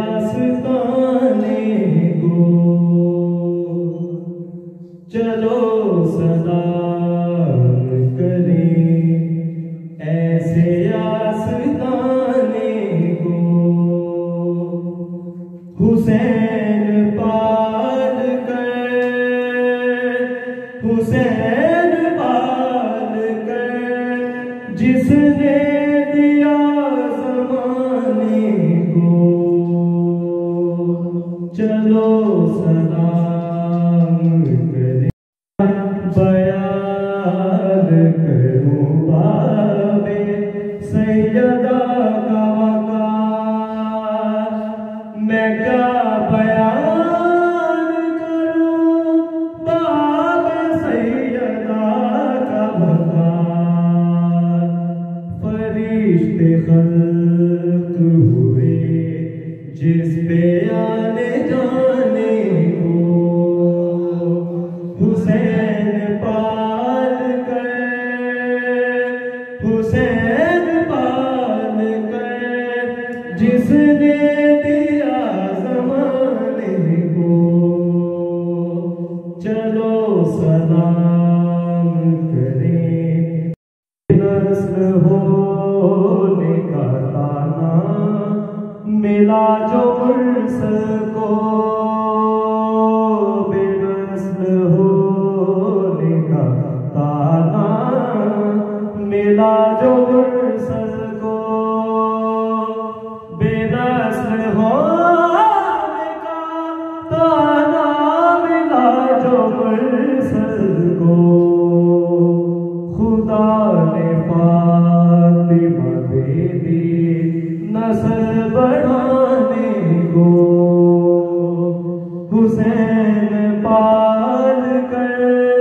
आस्ताने को चलो सलाम करें ऐसे आस्ताने को। हुसैन पाल कर जिसने दिया ज़माने को चलो सलाम करें। बयान करूं बाबे सैयदा का वक़ार, मैं क्या बयान करूं बाबे सैयदा का वक़ार। फरिश्ते खल्क़ हुए जिस पे आने जाने को, हुसैन पाल कर जिसने दिया ज़माने को चलो सलाम करें। नस्ल होने का ताना मिला जो मुरसल को, बेनस्ल होने का ताना मिला जो मुरसल को, बेनस्ल होने का ताना मिला जो मुरसल को। खुदा ने फातिमा दे दी नस्ल बढ़ाने को, हुसैन पाल कर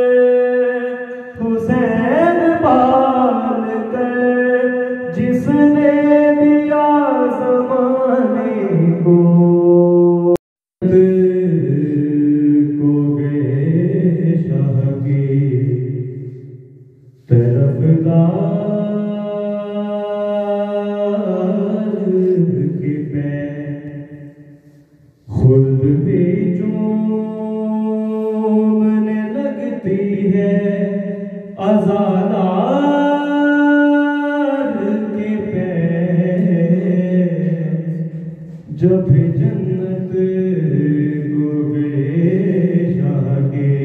जिसने दिया ज़माने को। को गए शाह की तरफदार के पैर खुद भी चूमने लगती है अज़ादार के पैर। जब जन्नत को गए शाह के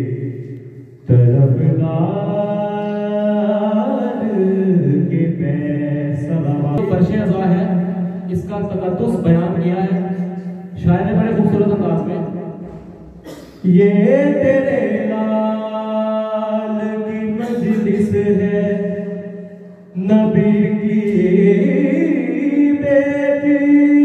तरफदार के पैर। सलावत फर्शे अज़ा है, इसका तक़द्दुस बयान किया है शायर ने बड़े खूबसूरत अंदाज में। ये तेरे लाल की मजलिस है नबी की बेटी,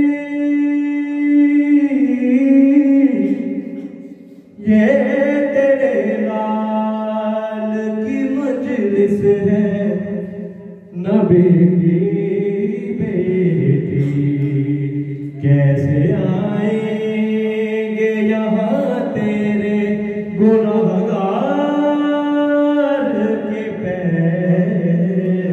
ये तेरे लाल की मजलिस है नबी की बेटी। कैसे आएंगे यहाँ तेरे गुनहगार के पैर।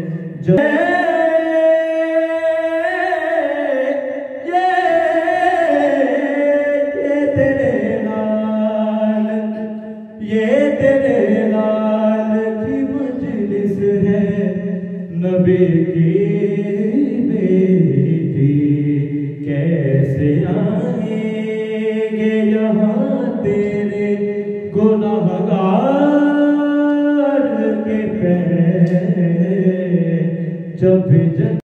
ये तेरे लाल की मजलिस है नबी की बेटी। कैसे आएंगे यहाँ तेरे गुनहगार के पैर। जब